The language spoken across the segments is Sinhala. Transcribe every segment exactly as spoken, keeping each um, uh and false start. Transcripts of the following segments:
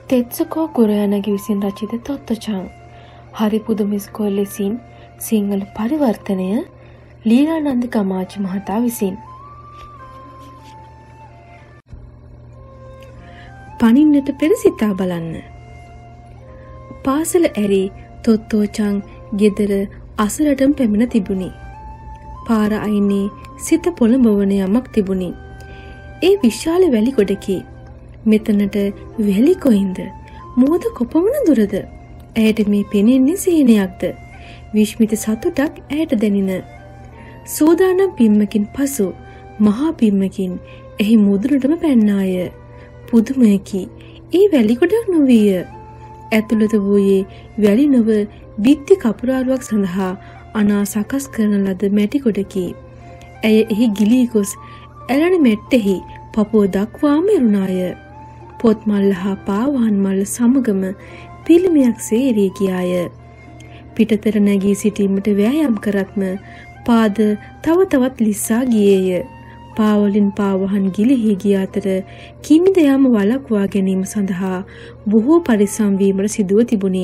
තෙත්සුකෝ කුරයානගේ විසින් රචිත තොත්තචං හරි පුදුම ඉස්කෝල ලෙසින් සිංහල පරිවර්තනය ලීලානන්ද ගමාජි මහතා විසින්. පනින්නට පෙර සිතා බලන්න. පාසල ඇරි තොත්තෝචං ගෙදර අසලටම පැමිණ තිබුණි. පාර අයිනේ සිත පොළඹවන යමක් තිබුණි. ඒ විශාල වැලි ගොඩකි. මෙතනට වැලි කොයින්ද? මොහොත කොපමණ දුරද? ඇයට මේ පෙනෙන්නේ සීනයක්ද? විශ්මිත සතුටක් ඇයට දැනින. සෝදානම් පිම්මකින් පසු මහා පිම්මකින් එහි මුදුනටම පැන්නාය. පුදුමයකි. ඒ වැලි ගොඩක් නොවිය. ඇතුළත වූයේ වැලි නොව බිත්ති කපුරාරුවක් සඳහා අනා සකස් කරන ලද මැටි ගොඩකි. ඇය එහි ගිලී ගොස් ඇලෙන මෙට්ටෙහි පපුව දක්වාම එරුණාය. පොත් මල්ල හා පාවහන් මල්ල සමගම පිළිමයක්සේ එරී ගියාය. පිටතර නැගී සිටීමට වෑයම් කරත්ම පාද තව තවත් ලිස්සා ගියේය. පාවලින් පාවහන් ගිලිහි ගිය අතර කිමිද යාම වළක්වා ගැනීම සඳහා බොහෝ පරිස්සම් වීමට සිදුව තිබුණි.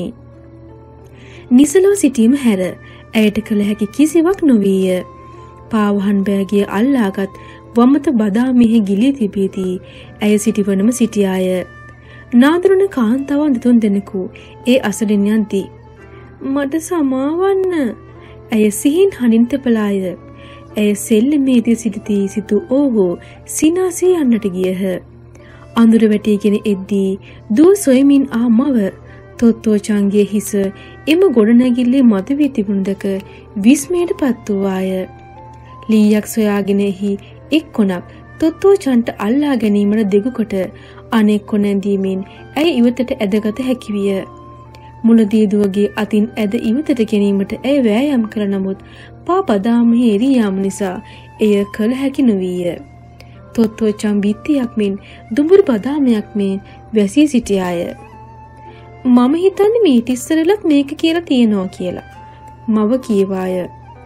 නිසලව සිටීම හැර ඇයට කළ හැකි කිසිවක් නොවිය. පාවහන් බෑගිය අල්ලාගත් වමත බදාමෙහි ගිලී තිබීදී ඇය සිටිවනම සිටියාය. නාදරුණ කාන්තාවන් දෙතුන් දෙනෙකු ඒ අසලින් යන්ති. මට සමාවන්න. ඇය සිහින් හනින් තෙපලාය. ඇය සෙල්ලමේදී සිටිතී සිටු ඔහු සිනාසේ යන්නට ගියහ. අඳුර වැටීගෙන එද්දී දූ සොයමින් ආ මව තොත්තෝචංගේ හිස එම ගොඩනැගිල්ලේ මතුවී තිබුණු දැක විස්මයට පත් වූවාය. ලීයක් සොයාගෙන එහි එක් කොනක් තොත්තෝචන්ට අල්ලා ගැනීමට දෙගු කොට අනෙක් කොන ඇඳීමෙන් ඇය ඉවතට ඇදගත හැකි විය. මුලදී දුවගේ අතින් ඇද ඉවතට ගැනීමට ඇය වෑයම් කළ නමුත් පා බදාමෙහි එරී යාම නිසා එය කළ හැකි නොවිය. තොත්තෝචන් බිත්තියක් මෙන් දුඹුරු බදාමයක් මෙන් වැසී සිටියාය. මම හිතන්නේ මීට ඉස්සරලත් මේක කියලා තියෙනවා කියලා. මව කීවාය.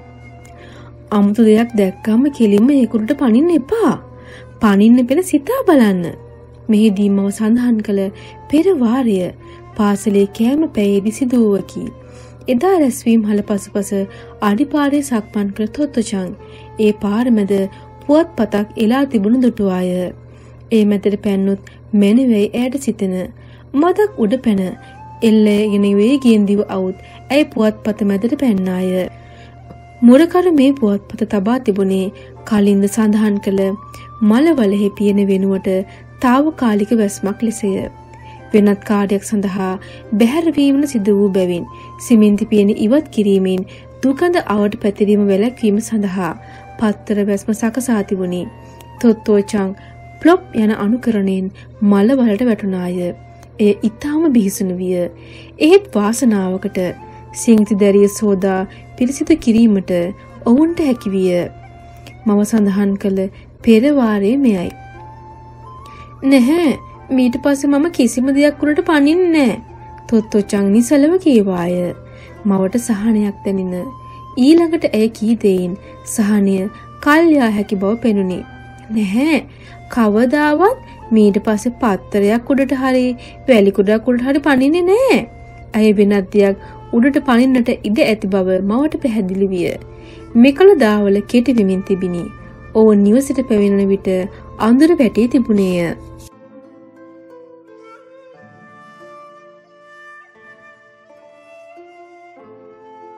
අමුතු දෙයක් දැක්කම කෙලින්ම ඒකුරට පනින්න එපා. පනින්න පෙර සිතා බලන්න. මෙහිදී මම සඳහන් කළ පෙර වාරය පාසලේ කෑම පැයේදී සිදුවුවකි. එදා රැස්වීම් හල පසුපස අඩිපාරේ සක්මන් කළ තොත්තචං ඒ පාර මැද පුවත්පතක් එලා තිබුණු දුටුවාය. ඒ මැදට පැන්නොත් මැනවෙයි ඇයට සිතෙන. මදක් උඩ පැන එල්ලගෙන වේගයෙන් දිව අවුත් ඇය පුවත්පත මැදට පැන්නාය. මුරකර මේ පුවත්පත තබා තිබුණේ කලින්ද සඳහන් කළ මලවලෙහි පියන වෙනුවට తాවකාලික වැස්මක් ලෙසය. වෙනත් කාර්යයක් සඳහා බැහැරවීමට සිදු වූ බැවින් සිමෙන්ති පියන ඉවත් කිරීමෙන් දුගඳ අවට පැතිරීම වැළැක්වීම සඳහා පත්තර වැස්ම සකසා තිබුණි. තොත්තෝචං ප්ලොප් යන අනුකරණයෙන් මලවලට වැටුණාය. එය ඊටාම බිහිසුණු විය. එහෙත් වාසනාවකට සිංති දැරිය සෝදා පිරිසිදු කිරීමට ඔවුන්ට හැකි විය. මම සඳහන් කළ පෙර වාරයේ මෙයයි. නැහැ, මීට පස්සේ මම කිසිම දෙයක් උඩට පනින්නේ නැහැ. තොත්තෝචං නිසලව කීවාය. මවට සහනයක් දැනින. ඊළඟට ඇය කී දෙයින් සහනය කල්යා හැකි බව පෙනුනි. නැහැ, කවදාවත් මීට පස්සේ පත්තරයක් උඩට හරි වැලි කුඩක් උඩට හරි පනින්නේ නැහැ. ඇය වෙනත් දෙයක් උඩට පනින්නට ඉඩ ඇති බව මවට පැහැදිලි විය. මෙකල දාවල කෙටි වෙමින් තිබිනි. ඔවුන් නිවසට පැමිණෙන විට අඳුර වැටී තිබුණේය.